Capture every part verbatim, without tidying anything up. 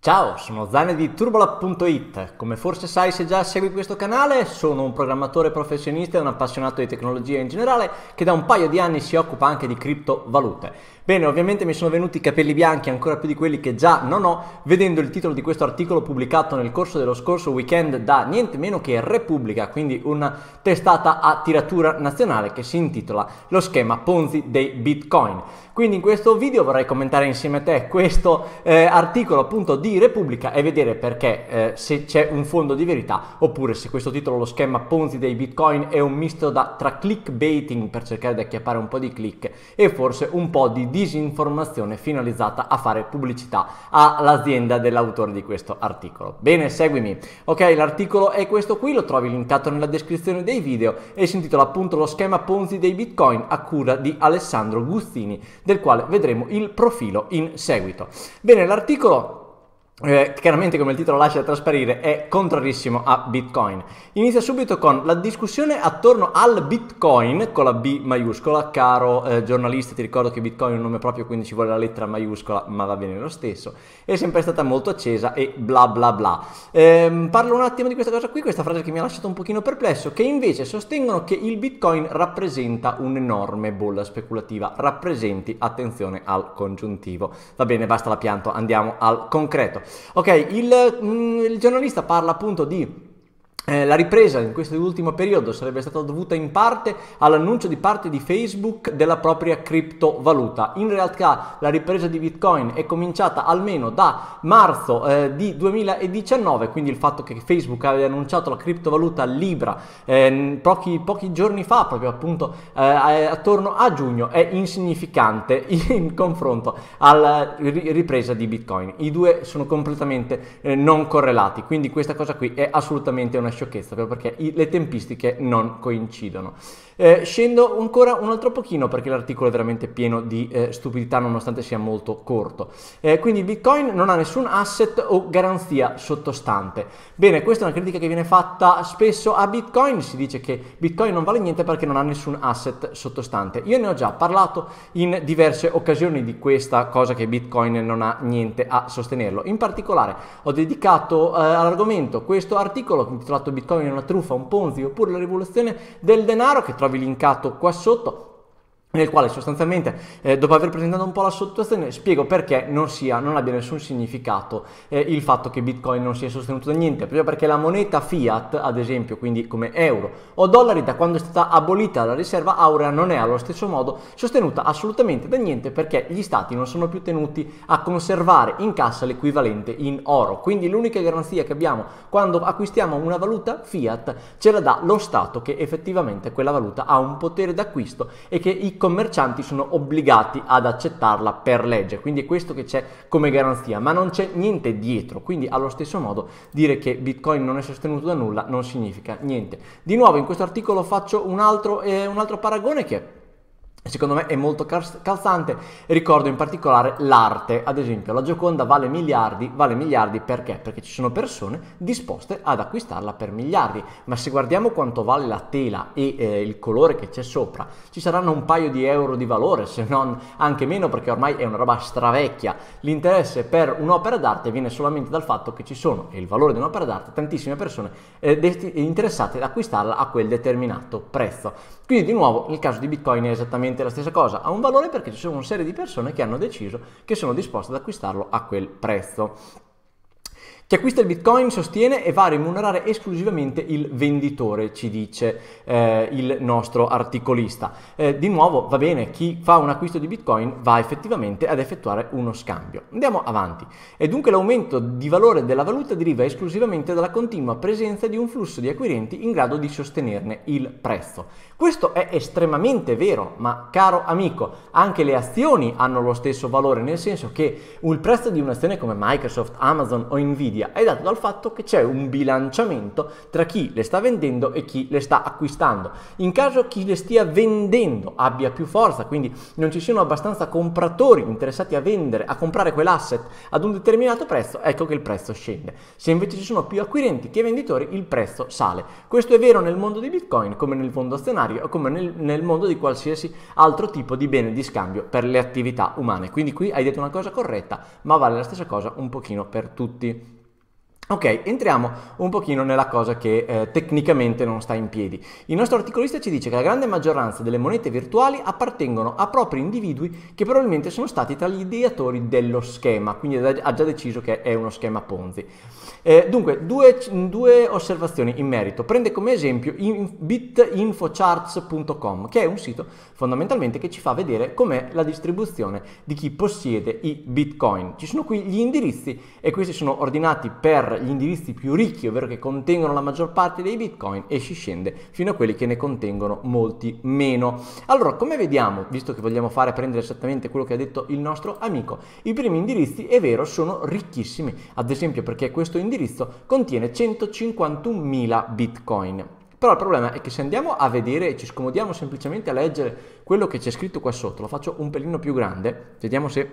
Ciao, sono Zane di Turbolab punto it. Come forse sai se già segui questo canale, sono un programmatore professionista e un appassionato di tecnologia in generale che da un paio di anni si occupa anche di criptovalute. Bene, ovviamente mi sono venuti i capelli bianchi, ancora più di quelli che già non ho, vedendo il titolo di questo articolo pubblicato nel corso dello scorso weekend da niente meno che Repubblica, quindi una testata a tiratura nazionale che si intitola Lo schema Ponzi dei Bitcoin. Quindi in questo video vorrei commentare insieme a te questo eh, articolo appunto di Repubblica e vedere perché eh, se c'è un fondo di verità oppure se questo titolo, lo schema Ponzi dei Bitcoin, è un misto da, tra clickbaiting per cercare di acchiappare un po' di click e forse un po' di disinformazione finalizzata a fare pubblicità all'azienda dell'autore di questo articolo. Bene, seguimi. Ok, l'articolo è questo qui, lo trovi linkato nella descrizione dei video e si intitola appunto Lo schema Ponzi dei Bitcoin a cura di Alessandro Guzzini, del quale vedremo il profilo in seguito. Bene, l'articolo Eh, chiaramente, come il titolo lascia trasparire, è contrarissimo a Bitcoin. Inizia subito con la discussione attorno al Bitcoin con la B maiuscola. Caro eh, giornalista, ti ricordo che Bitcoin è un nome proprio, quindi ci vuole la lettera maiuscola, ma va bene lo stesso. È sempre stata molto accesa e bla bla bla. Eh, parlo un attimo di questa cosa qui, questa frase che mi ha lasciato un pochino perplesso, che invece sostengono che il Bitcoin rappresenta un'enorme bolla speculativa. Rappresenti, attenzione al congiuntivo. Va bene, basta la pianto, andiamo al concreto. Ok, il, mm, il giornalista parla appunto di Eh, la ripresa in questo ultimo periodo sarebbe stata dovuta in parte all'annuncio di parte di Facebook della propria criptovaluta. In realtà la ripresa di Bitcoin è cominciata almeno da marzo eh, di duemiladiciannove, quindi il fatto che Facebook aveva annunciato la criptovaluta Libra eh, pochi, pochi giorni fa, proprio appunto eh, attorno a giugno, è insignificante in confronto alla ripresa di Bitcoin. I due sono completamente eh, non correlati, quindi questa cosa qui è assolutamente una sciocchezza, proprio perché i, le tempistiche non coincidono. Eh, scendo ancora un altro pochino perché l'articolo è veramente pieno di eh, stupidità nonostante sia molto corto. Eh, quindi Bitcoin non ha nessun asset o garanzia sottostante. Bene, questa è una critica che viene fatta spesso a Bitcoin. Si dice che Bitcoin non vale niente perché non ha nessun asset sottostante. Io ne ho già parlato in diverse occasioni di questa cosa, che Bitcoin non ha niente a sostenerlo. In particolare ho dedicato eh, all'argomento questo articolo intitolato Bitcoin è una truffa, un Ponzi oppure la rivoluzione del denaro, che trovi linkato qua sotto, nel quale sostanzialmente eh, dopo aver presentato un po' la situazione spiego perché non sia, non abbia nessun significato eh, il fatto che Bitcoin non sia sostenuto da niente, proprio perché la moneta fiat, ad esempio, quindi come euro o dollari, da quando è stata abolita la riserva aurea non è allo stesso modo sostenuta assolutamente da niente, perché gli stati non sono più tenuti a conservare in cassa l'equivalente in oro. Quindi l'unica garanzia che abbiamo quando acquistiamo una valuta fiat ce la dà lo Stato, che effettivamente quella valuta ha un potere d'acquisto e che i commercianti sono obbligati ad accettarla per legge. Quindi è questo che c'è come garanzia, ma non c'è niente dietro. Quindi allo stesso modo dire che Bitcoin non è sostenuto da nulla non significa niente. Di nuovo in questo articolo faccio un altro, eh, un altro paragone che secondo me è molto calzante. Ricordo in particolare l'arte. Ad esempio la Gioconda vale miliardi, vale miliardi perché? Perché ci sono persone disposte ad acquistarla per miliardi, ma se guardiamo quanto vale la tela e eh, il colore che c'è sopra, ci saranno un paio di euro di valore, se non anche meno, perché ormai è una roba stravecchia. L'interesse per un'opera d'arte viene solamente dal fatto che ci sono, e il valore di un'opera d'arte, tantissime persone eh, interessate ad acquistarla a quel determinato prezzo. Quindi di nuovo nel caso di Bitcoin è esattamente la stessa cosa, ha un valore perché ci sono una serie di persone che hanno deciso che sono disposte ad acquistarlo a quel prezzo. Chi acquista il Bitcoin sostiene e va a remunerare esclusivamente il venditore, ci dice eh, il nostro articolista. Eh, di nuovo va bene, chi fa un acquisto di Bitcoin va effettivamente ad effettuare uno scambio. Andiamo avanti. E dunque l'aumento di valore della valuta deriva esclusivamente dalla continua presenza di un flusso di acquirenti in grado di sostenerne il prezzo. Questo è estremamente vero, ma caro amico, anche le azioni hanno lo stesso valore, nel senso che il prezzo di un'azione come Microsoft, Amazon o Nvidia via, è dato dal fatto che c'è un bilanciamento tra chi le sta vendendo e chi le sta acquistando. In caso chi le stia vendendo abbia più forza, quindi non ci siano abbastanza compratori interessati a vendere, a comprare quell'asset ad un determinato prezzo, ecco che il prezzo scende. Se invece ci sono più acquirenti che venditori, il prezzo sale. Questo è vero nel mondo di Bitcoin, come nel mondo azionario, come nel, nel mondo di qualsiasi altro tipo di bene di scambio per le attività umane. Quindi qui hai detto una cosa corretta, ma vale la stessa cosa un pochino per tutti. Ok, entriamo un pochino nella cosa che eh, tecnicamente non sta in piedi. Il nostro articolista ci dice che la grande maggioranza delle monete virtuali appartengono a propri individui che probabilmente sono stati tra gli ideatori dello schema, quindi ha già deciso che è uno schema Ponzi. Eh, dunque, due, due osservazioni in merito. Prende come esempio bit info charts punto com, che è un sito fondamentalmente che ci fa vedere com'è la distribuzione di chi possiede i bitcoin. Ci sono qui gli indirizzi e questi sono ordinati per gli indirizzi più ricchi, ovvero che contengono la maggior parte dei bitcoin, e si scende fino a quelli che ne contengono molti meno. Allora, come vediamo, visto che vogliamo fare prendere esattamente quello che ha detto il nostro amico, i primi indirizzi, è vero, sono ricchissimi, ad esempio perché questo indirizzo contiene centocinquantunomila bitcoin. Però il problema è che se andiamo a vedere e ci scomodiamo semplicemente a leggere quello che c'è scritto qua sotto, lo faccio un pelino più grande, vediamo se...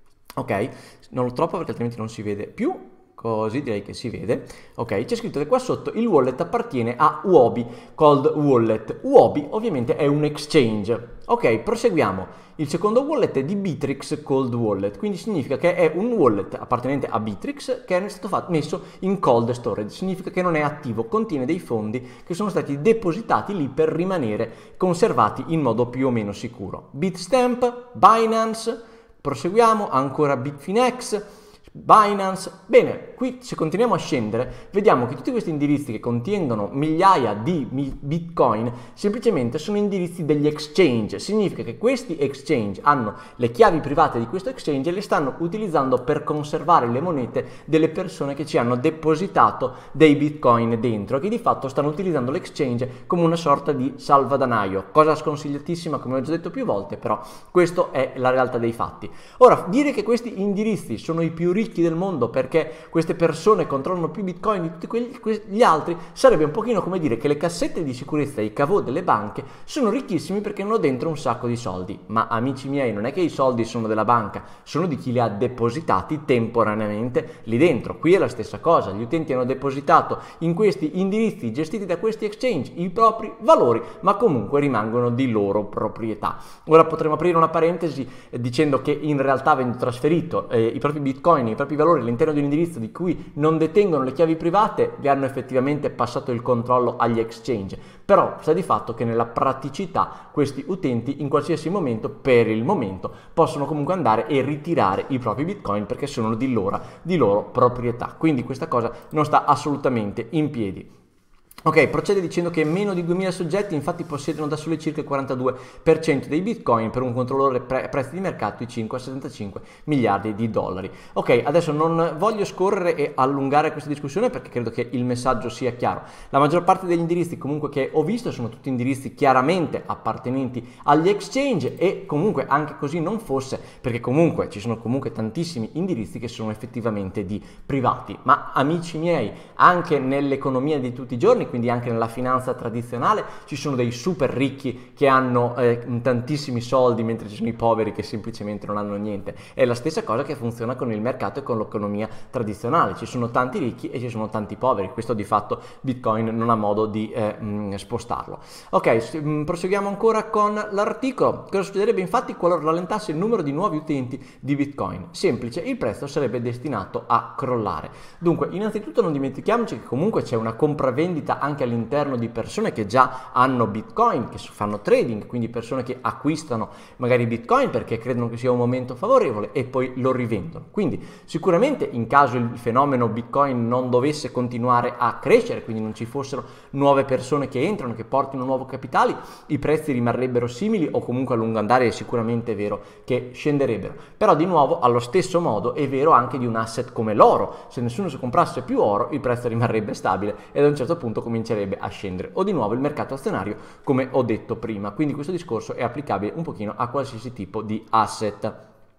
ok, non lo troppo perché altrimenti non si vede più. Così direi che si vede. Ok, c'è scritto che qua sotto il wallet appartiene a Huobi Cold Wallet. Huobi ovviamente è un exchange. Ok, proseguiamo. Il secondo wallet è di Bittrex Cold Wallet, quindi significa che è un wallet appartenente a Bittrex che è stato fatto, messo in cold storage, significa che non è attivo, contiene dei fondi che sono stati depositati lì per rimanere conservati in modo più o meno sicuro. Bitstamp, Binance, proseguiamo, ancora Bitfinex, Binance. Bene, qui se continuiamo a scendere vediamo che tutti questi indirizzi che contengono migliaia di bitcoin semplicemente sono indirizzi degli exchange. Significa che questi exchange hanno le chiavi private di questo exchange e le stanno utilizzando per conservare le monete delle persone che ci hanno depositato dei bitcoin dentro, che di fatto stanno utilizzando l'exchange come una sorta di salvadanaio, cosa sconsigliatissima come ho già detto più volte, però questa è la realtà dei fatti. Ora, dire che questi indirizzi sono i più ricchi del mondo perché queste persone controllano più bitcoin di tutti quelli, gli altri sarebbe un pochino come dire che le cassette di sicurezza, i cavo delle banche, sono ricchissimi perché hanno dentro un sacco di soldi. Ma amici miei, non è che i soldi sono della banca, sono di chi li ha depositati temporaneamente lì dentro. Qui è la stessa cosa, gli utenti hanno depositato in questi indirizzi gestiti da questi exchange i propri valori, ma comunque rimangono di loro proprietà. Ora potremmo aprire una parentesi eh, dicendo che in realtà avendo trasferito eh, i propri bitcoin, i propri valori all'interno di un indirizzo di cui non detengono le chiavi private, vi hanno effettivamente passato il controllo agli exchange. Però sta di fatto che nella praticità questi utenti in qualsiasi momento, per il momento, possono comunque andare e ritirare i propri bitcoin perché sono di loro, di loro proprietà. Quindi questa cosa non sta assolutamente in piedi. Ok, procede dicendo che meno di duemila soggetti infatti possiedono da soli circa il quarantadue per cento dei bitcoin per un controllore pre- prezzi di mercato di cinque a settantacinque miliardi di dollari. Ok, adesso non voglio scorrere e allungare questa discussione perché credo che il messaggio sia chiaro. La maggior parte degli indirizzi comunque che ho visto sono tutti indirizzi chiaramente appartenenti agli exchange, e comunque anche così non fosse, perché comunque ci sono comunque tantissimi indirizzi che sono effettivamente di privati. Ma amici miei, anche nell'economia di tutti i giorni, quindi anche nella finanza tradizionale, ci sono dei super ricchi che hanno eh, tantissimi soldi, mentre ci sono i poveri che semplicemente non hanno niente. È la stessa cosa che funziona con il mercato e con l'economia tradizionale, ci sono tanti ricchi e ci sono tanti poveri. Questo di fatto Bitcoin non ha modo di eh, mh, spostarlo. Ok, mh, proseguiamo ancora con l'articolo. Cosa succederebbe infatti qualora rallentasse il numero di nuovi utenti di Bitcoin? Semplice, il prezzo sarebbe destinato a crollare. Dunque, innanzitutto non dimentichiamoci che comunque c'è una compravendita anche all'interno di persone che già hanno bitcoin, che fanno trading, quindi persone che acquistano magari bitcoin perché credono che sia un momento favorevole e poi lo rivendono. Quindi sicuramente in caso il fenomeno bitcoin non dovesse continuare a crescere, quindi non ci fossero nuove persone che entrano, che portino nuovi capitali, i prezzi rimarrebbero simili o comunque a lungo andare è sicuramente vero che scenderebbero. Però di nuovo allo stesso modo è vero anche di un asset come l'oro. Se nessuno si comprasse più oro, il prezzo rimarrebbe stabile e ad un certo punto comincerebbe a scendere, o di nuovo il mercato azionario come ho detto prima. Quindi questo discorso è applicabile un pochino a qualsiasi tipo di asset.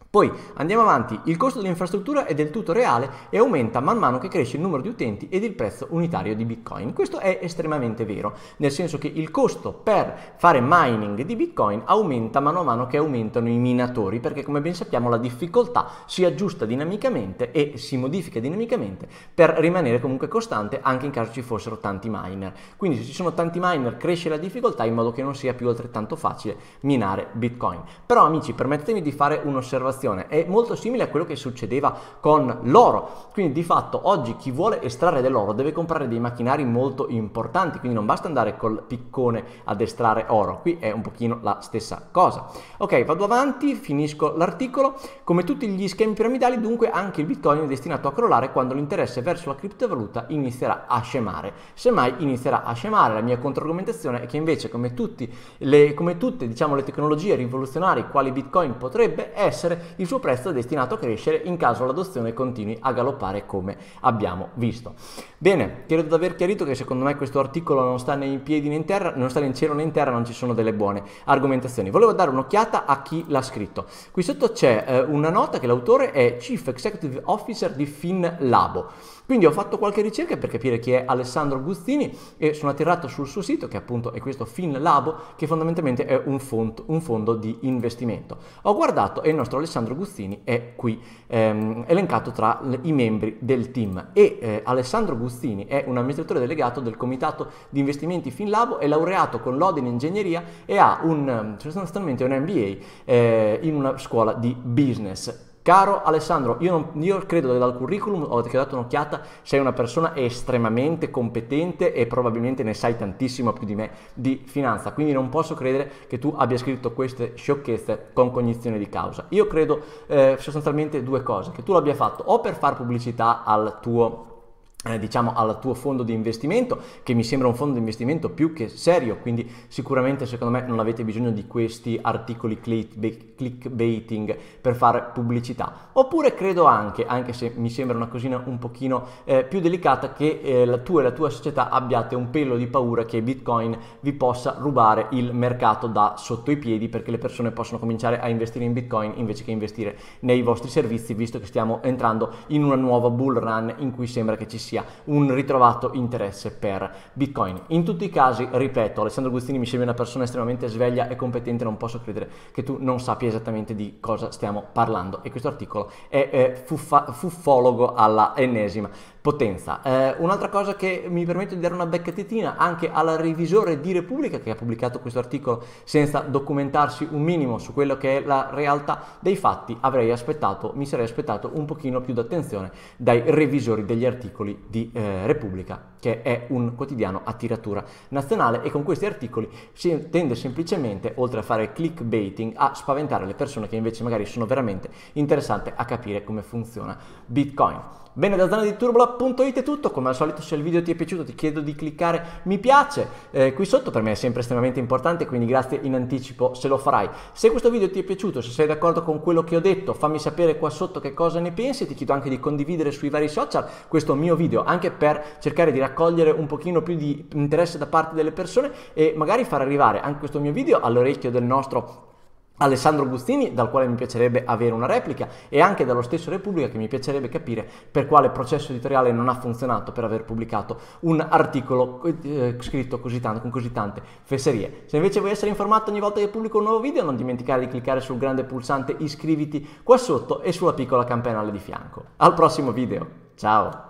Poi andiamo avanti, il costo dell'infrastruttura è del tutto reale e aumenta man mano che cresce il numero di utenti ed il prezzo unitario di Bitcoin. Questo è estremamente vero, nel senso che il costo per fare mining di Bitcoin aumenta mano a mano che aumentano i minatori, perché come ben sappiamo la difficoltà si aggiusta dinamicamente e si modifica dinamicamente per rimanere comunque costante anche in caso ci fossero tanti miner. Quindi se ci sono tanti miner cresce la difficoltà in modo che non sia più altrettanto facile minare Bitcoin. Però amici, permettetemi di fare un'osservazione. È molto simile a quello che succedeva con l'oro, quindi di fatto oggi chi vuole estrarre dell'oro deve comprare dei macchinari molto importanti, quindi non basta andare col piccone ad estrarre oro, qui è un pochino la stessa cosa. Ok, vado avanti, finisco l'articolo. Come tutti gli schemi piramidali, dunque anche il Bitcoin è destinato a crollare quando l'interesse verso la criptovaluta inizierà a scemare. Semmai inizierà a scemare, la mia controargomentazione è che invece come, tutti le, come tutte diciamo, le tecnologie rivoluzionarie quali Bitcoin potrebbe essere, il suo prezzo è destinato a crescere in caso l'adozione continui a galoppare come abbiamo visto. Bene, credo di aver chiarito che secondo me questo articolo non sta né in piedi né in terra, non sta né in cielo né in terra, non ci sono delle buone argomentazioni. Volevo dare un'occhiata a chi l'ha scritto. Qui sotto c'è eh, una nota che l'autore è Chief Executive Officer di FinLabo. Quindi ho fatto qualche ricerca per capire chi è Alessandro Gustini e sono atterrato sul suo sito, che appunto è questo FinLabo, che fondamentalmente è un fondo, un fondo di investimento. Ho guardato e il nostro Alessandro Gustini è qui ehm, elencato tra le, i membri del team e eh, Alessandro Gustini è un amministratore delegato del comitato di investimenti FinLabo, è laureato con lode in ingegneria e ha un, sostanzialmente un M B A eh, in una scuola di business. Caro Alessandro, io, non, io credo che dal curriculum ho dato un'occhiata, sei una persona estremamente competente e probabilmente ne sai tantissimo più di me di finanza, quindi non posso credere che tu abbia scritto queste sciocchezze con cognizione di causa. Io credo eh, sostanzialmente due cose, che tu l'abbia fatto o per far pubblicità al tuo Eh, diciamo al tuo fondo di investimento, che mi sembra un fondo di investimento più che serio, quindi sicuramente secondo me non avete bisogno di questi articoli clickbaiting per fare pubblicità, oppure credo anche, anche se mi sembra una cosina un pochino eh, più delicata, che eh, la tua e la tua società abbiate un pelo di paura che Bitcoin vi possa rubare il mercato da sotto i piedi, perché le persone possono cominciare a investire in Bitcoin invece che investire nei vostri servizi, visto che stiamo entrando in una nuova bull run in cui sembra che ci sia sia un ritrovato interesse per Bitcoin. In tutti i casi, ripeto, Alessandro Gustini mi sembra una persona estremamente sveglia e competente, non posso credere che tu non sappia esattamente di cosa stiamo parlando, e questo articolo è eh, fuffa, fuffologo alla ennesima potenza. Eh, un'altra cosa che mi permetto di dare una beccatina anche al revisore di Repubblica, che ha pubblicato questo articolo senza documentarsi un minimo su quello che è la realtà dei fatti, avrei aspettato, mi sarei aspettato un pochino più d'attenzione dai revisori degli articoli di eh, Repubblica, che è un quotidiano a tiratura nazionale, e con questi articoli si tende semplicemente, oltre a fare clickbaiting, a spaventare le persone che invece magari sono veramente interessate a capire come funziona Bitcoin. Bene, da zona di turbolab punto it è tutto. Come al solito, se il video ti è piaciuto ti chiedo di cliccare mi piace eh, qui sotto, per me è sempre estremamente importante, quindi grazie in anticipo se lo farai. Se questo video ti è piaciuto, se sei d'accordo con quello che ho detto, fammi sapere qua sotto che cosa ne pensi. Ti chiedo anche di condividere sui vari social questo mio video, anche per cercare di raccogliere un pochino più di interesse da parte delle persone e magari far arrivare anche questo mio video all'orecchio del nostro Alessandro Gustini, dal quale mi piacerebbe avere una replica, e anche dallo stesso Repubblica, che mi piacerebbe capire per quale processo editoriale non ha funzionato per aver pubblicato un articolo eh, scritto così tanto, con così tante fesserie. Se invece vuoi essere informato ogni volta che pubblico un nuovo video, non dimenticare di cliccare sul grande pulsante iscriviti qua sotto e sulla piccola campanella di fianco. Al prossimo video, ciao!